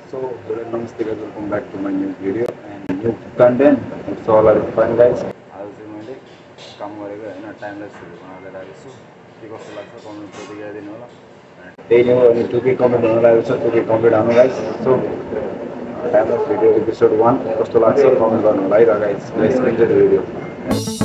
So, namaste guys, welcome back to my new video and new content. So, all are fun guys. आज चाहिँ मैले काम गरेको हैन timeless video बनाउँदै राखेको छु के कस्तो लाग्छ कमेन्ट प्रतिक्रिया दिनु होला त्यही नै हो अनि टुके कमेन्ट हुन लागेको छ टुके कमेन्ट आउनु guys so timeless video episode 1 कस्तो लाग्छ कमेन्ट गर्नु होला है र guys let's enjoy the video